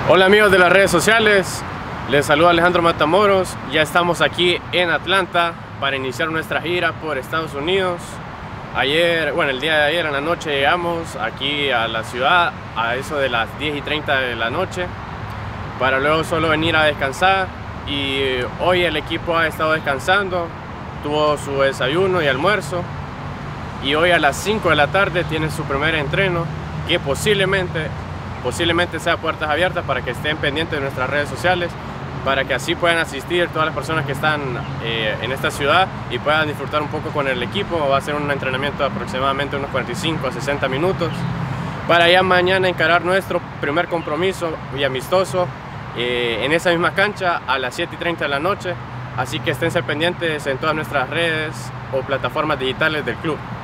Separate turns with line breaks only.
Hola amigos de las redes sociales, les saluda Alejandro Matamoros. Ya estamos aquí en Atlanta para iniciar nuestra gira por Estados Unidos. El día de ayer en la noche llegamos aquí a la ciudad a eso de las 10:30 de la noche para luego solo venir a descansar, y hoy el equipo ha estado descansando, tuvo su desayuno y almuerzo, y hoy a las 5 de la tarde tiene su primer entreno, que posiblemente sea puertas abiertas, para que estén pendientes de nuestras redes sociales, para que así puedan asistir todas las personas que están en esta ciudad y puedan disfrutar un poco con el equipo. Va a ser un entrenamiento de aproximadamente unos 45 a 60 minutos para ya mañana encarar nuestro primer compromiso y amistoso en esa misma cancha a las 7:30 de la noche. Así que esténse pendientes en todas nuestras redes o plataformas digitales del club.